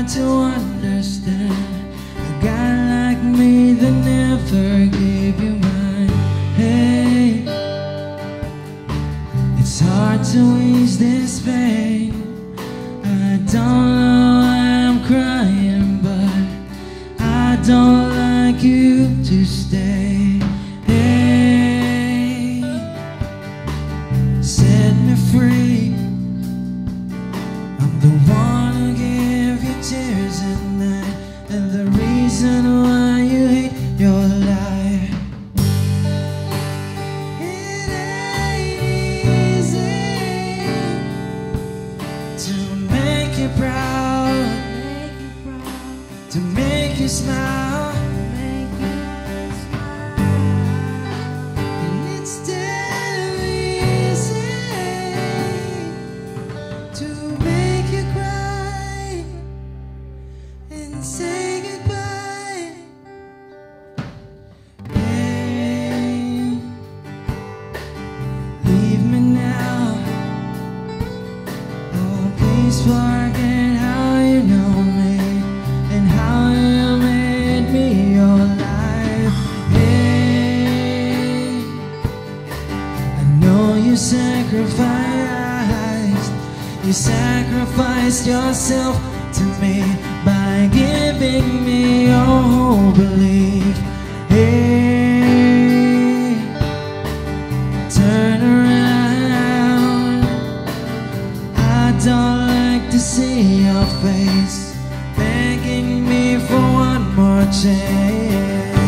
hard to understand a guy like me that never gave you mine. Hey, it's hard to ease this pain. I don't know why I'm crying, but I don't like you to stay. Hey, set me free. I'm the one who gave you tears at night, and the reason why you hate your life. It ain't easy to make you proud, to make you smile, and it's still easy to make you cry and say goodbye. Hey, leave me now. Oh, please forget how you know me and how you made me your life. Hey, I know you sacrificed yourself to me by giving me your whole belief. Hey, turn around. I don't like to see your face begging me for one more chance.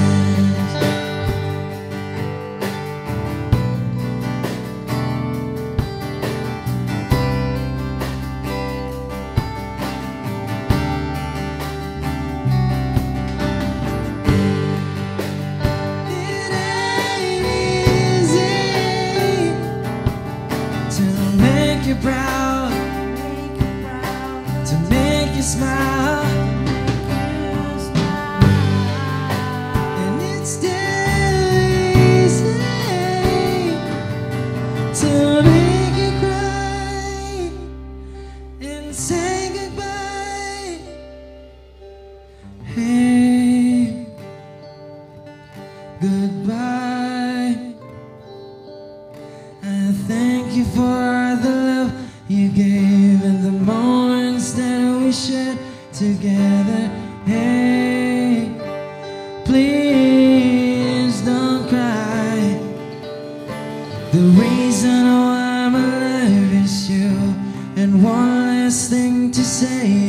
It ain't easy to make you proud, to make you smile, and it's still easy to make you cry and say goodbye. Hey, goodbye. I thank you for the love you gave and the moments that we shared together. Hey, please don't cry. The reason why I'm alive is you, and one last thing to say